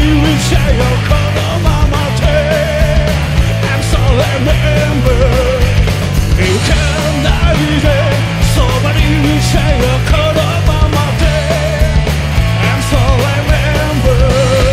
いちゃよこのままで I'm so remember 行かないでそばにいちゃよこのままで I'm so remember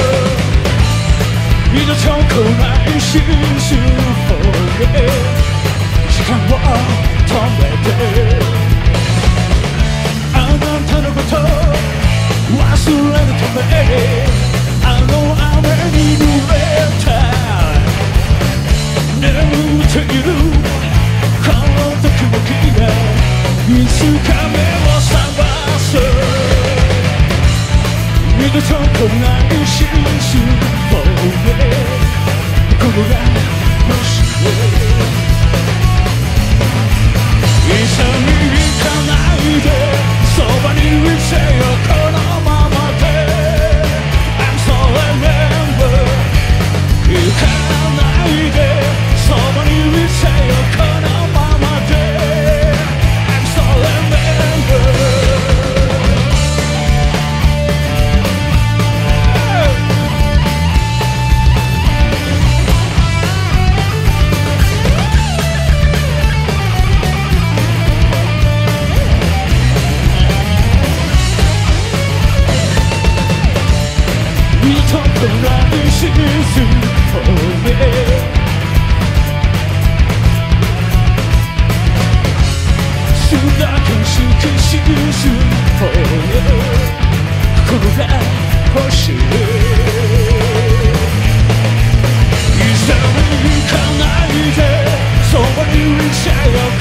二度と来ないシーズン Forget 時間を止めてあなたのこと忘れるためあの雨に濡れた眠っているこの時々がいつか目を覚ます二度と来ないシーズン Forget ここが欲しい一緒に行かないでそばにいてよこのままで I'm so remember 行かないでそばにいてよこのままで I'm so remember とこないシーズン Forget 砂かしきシーズン Forget 心が欲しい一緒に行かないでそばにいちゃよ